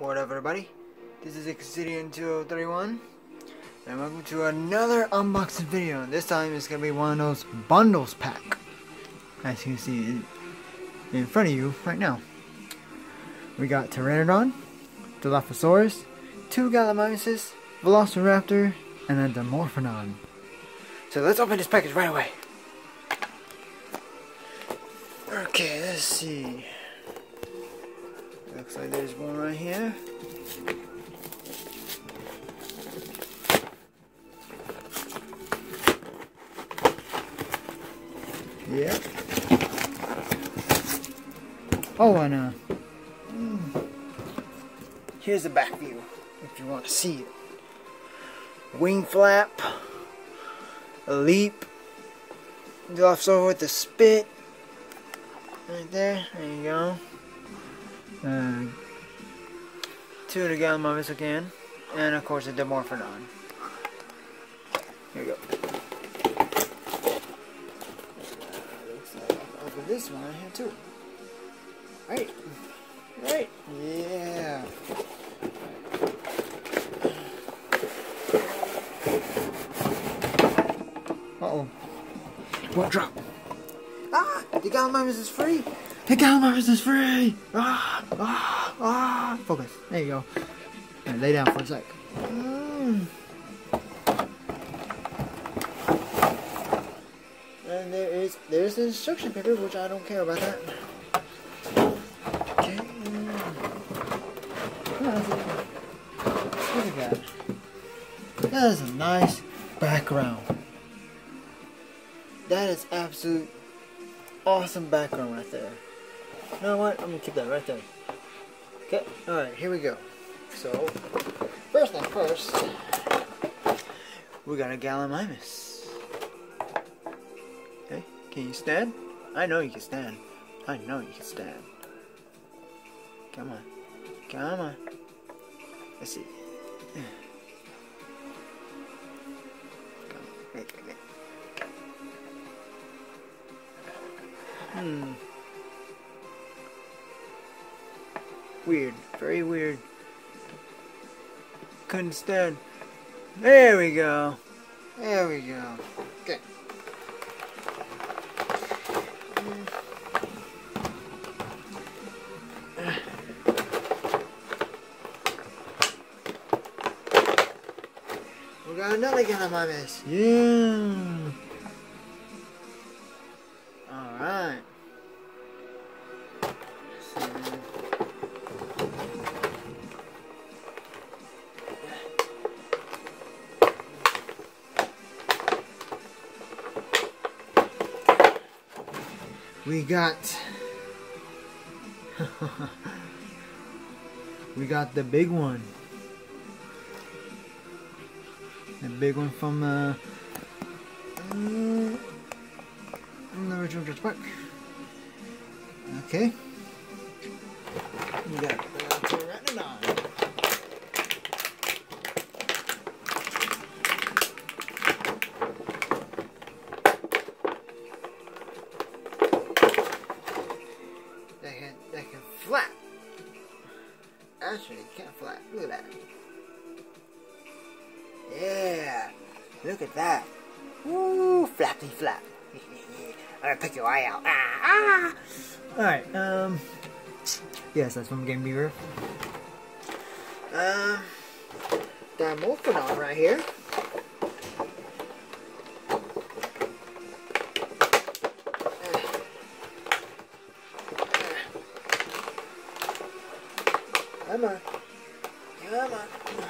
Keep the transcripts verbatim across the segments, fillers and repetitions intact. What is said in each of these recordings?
What up, everybody? This is Xcidian two oh three one, and welcome to another unboxing video. This time it's gonna be one of those bundles pack, as you can see in front of you right now. We got Pteranodon, Dilophosaurus, two Gallimimuses, Velociraptor, and a Dimorphodon. So let's open this package right away. Okay, let's see. Looks like there's one right here. Yep. Oh, and uh, here's the back view if you want to see it. Wing flap, a leap, Dilophosaurus with the spit, right there. There you go. Uh, two of the Gallimimus again, and of course a Dimorphodon. Here we go. Uh, looks like I'll open this one right here too. Right, right, yeah. Uh oh, what drop? Ah, the Gallimimus is free. The Gallimimus is free! Ah! Ah! Ah! Focus. There you go. Right, lay down for a sec. Mm. And there is there's the instruction paper, which I don't care about that. Okay. Look at that. That is a nice background. That is absolute awesome background right there. You know what? I'm gonna keep that right there. Okay, alright, here we go. So, first thing first, we got a Gallimimus. Okay, can you stand? I know you can stand. I know you can stand. Come on. Come on. Let's see. Come on. Wait, wait, wait. Hmm. Weird, very weird. Couldn't stand. There we go. There we go. Okay. We got another Gallimimus. Yeah. All right. We got we got the big one. The big one from uh, um, the original Jurassic Park. Okay. We got Pteranodon. That can flap. Actually, it can't flap. Look at that. Yeah. Look at that. Woo, flappy flap. I'm gonna pick your eye out. Ah, ah. Alright, um. Yes, that's from Game Beaver. Um. Dimorphodon right here. Come on. Come on.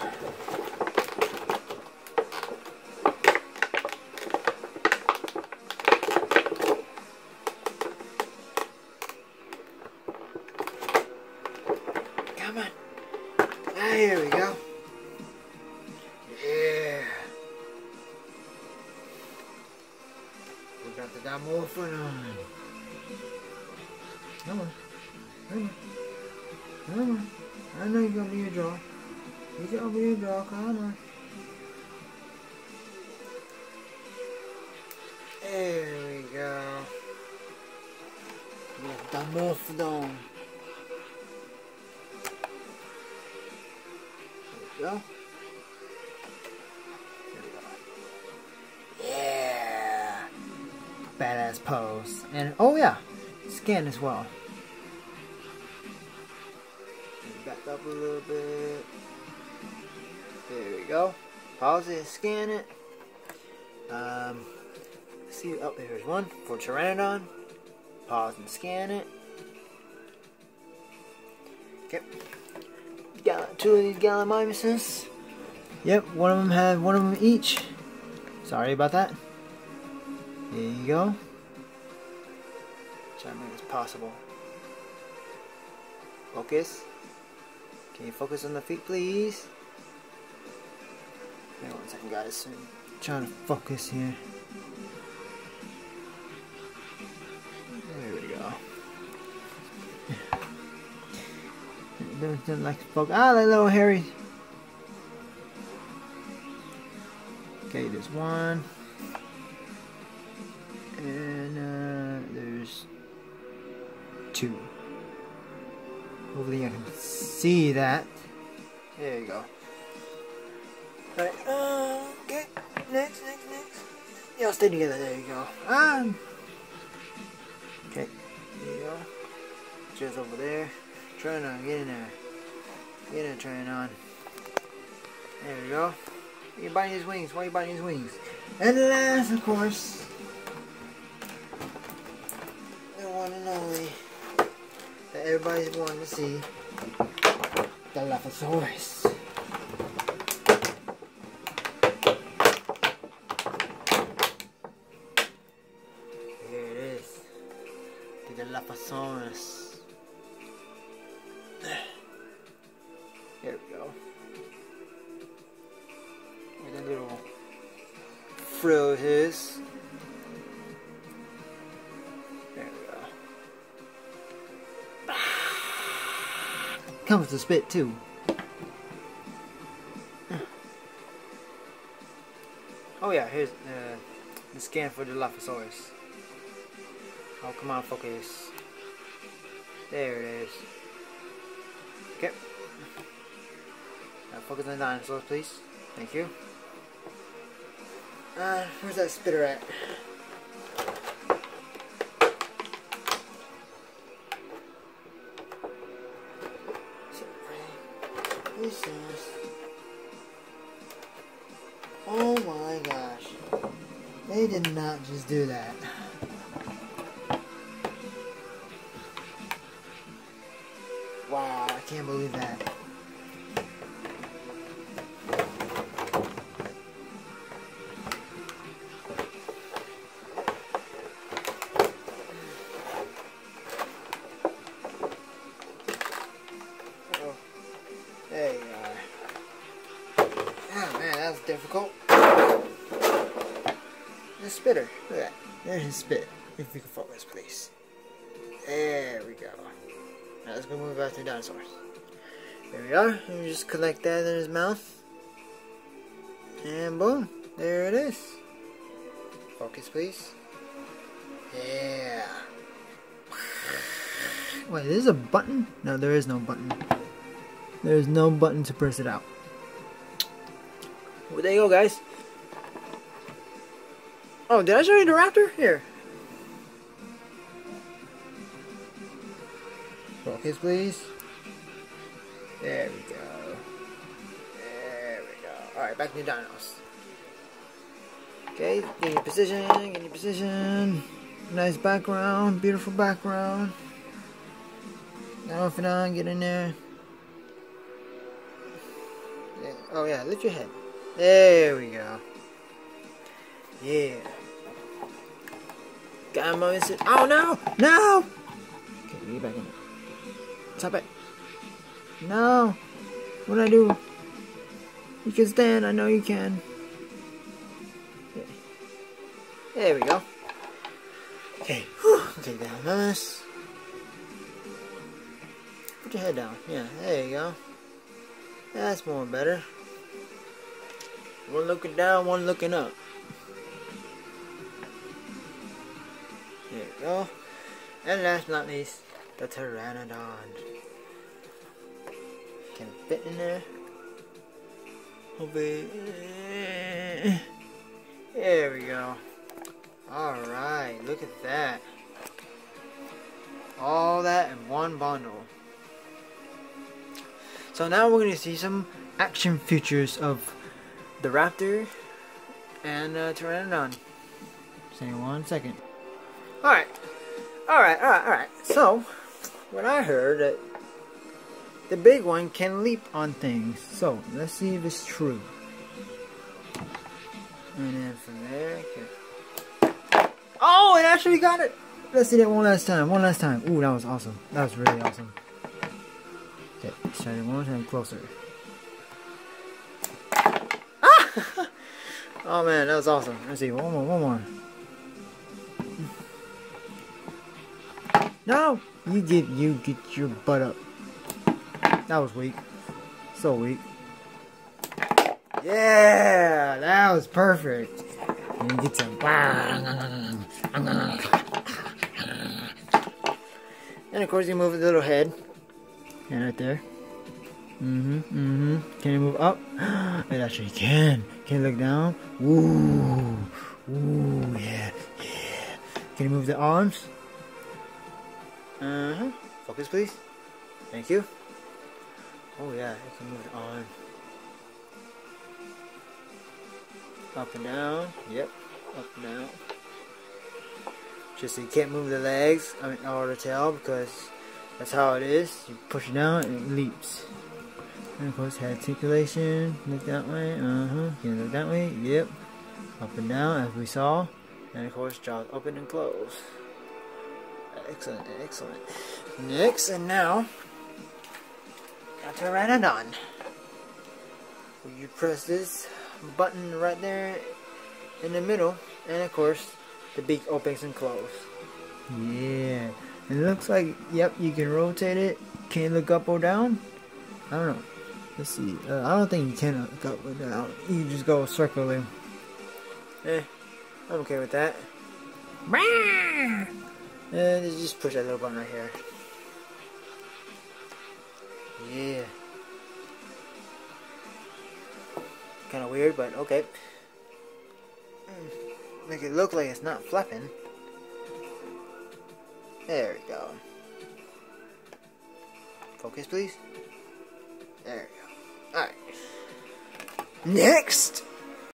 Come on. Ah, here we go. Yeah. We got the Dimorphodon. Come on. Come on. Come on. I know you're gonna be a draw. You're gonna be a draw, come on. There we go. We have Dimorphodon. we go. There we go. Yeah. Badass pose. And oh yeah, scan as well. Back up a little bit. There we go. Pause it, scan it. Um, see, oh, there's one for Pteranodon. Pause and scan it. Okay. Got two of these Gallimimuses. Yep, one of them had one of them each. Sorry about that. There you go. Try to make this possible. Focus. Can you focus on the feet, please? Hang on one second, guys. I'm trying to focus here. There we go. Don't, don't like to focus. Ah, that little hairy. Okay, there's one. And uh, there's two. Hopefully I can see that. There you go. Alright, uh, okay. Next, next, next. Y'all stay together. There you go. Um. Okay. There you go. Just over there. Trying on. Get in there. Get in there, trying on. There we go. You're biting his wings. Why are you biting his wings? And last, of course, the one and only that everybody's wanting to see, the Dilophosaurus. Here it is, the Dilophosaurus. There we go. Where the little frills is. There we go. Comes to spit too. Oh yeah, here's uh, the scan for the Dilophosaurus. Oh, come on, focus. There it is. Okay. Now focus on the dinosaurs, please. Thank you. Uh, where's that spitter at? Oh my gosh. They did not just do that. Wow, I can't believe that. There you are. Oh man, that was difficult. The spitter. Look at that. There's his spit. If you can focus, please. There we go. Now let's go move back to the dinosaurs. There we are. Let me just collect that in his mouth. And boom. There it is. Focus, please. Yeah. Wait, there's a button? No, there is no button. There's no button to press it out. Well, there you go, guys. Oh, did I show you the raptor? Here. Focus, please. There we go. There we go. Alright, back to the dinos. Okay, get your position, get your position. Nice background, beautiful background. Now off and on, get in there. Yeah. Oh yeah, lift your head. There we go. Yeah. Got him on this. Oh no! No! Okay, get back in there. Stop it. No. What did I do? You can stand. I know you can. Yeah. There we go. Okay. Whew. Take down this. Put your head down. Yeah, there you go. That's more better. One looking down, one looking up. There you go. And last but not least, the Pteranodon. Can it fit in there? Hopefully, there we go. Alright, look at that. All that in one bundle. So now we're going to see some action features of the Raptor and uh, Pteranodon. Say one second. Alright. Alright, alright, alright. So, what I heard that the big one can leap on things. So, let's see if it's true. And then from there, okay. Oh, it actually got it! Let's see that one last time. One last time. Ooh, that was awesome. That was really awesome. Okay, let's try it one more time closer. Ah! Oh man, that was awesome. Let's see, one more, one more. No! You get, you get your butt up. That was weak. So weak. Yeah! That was perfect. And you get some. And of course you move the little head. And right there. Mm-hmm, mm-hmm. Can you move up? It actually can. Can you look down? Ooh. Ooh, yeah, yeah. Can you move the arms? Uh-huh. Focus, please. Thank you. Oh, yeah, you can move the arm. Up and down. Yep. Up and down. Just so you can't move the legs, I mean, or the tail, because that's how it is. You push it down and it leaps. And of course, head articulation. Look that way. Uh huh. Can you look that way? Yep. Up and down, as we saw. And of course, jaws open and close. Excellent, excellent. Next, and now, a Pteranodon. You press this button right there in the middle, and of course, the beak opens and closes. Yeah. It looks like, yep, you can rotate it. Can you look up or down? I don't know. Let's see. Uh, I don't think you can look up or down. You can just go circling. Eh, I'm okay with that. And you just push that little button right here. Yeah. Kind of weird, but okay. Make it look like it's not flapping. There we go. Focus, please. There we go. Alright. Next!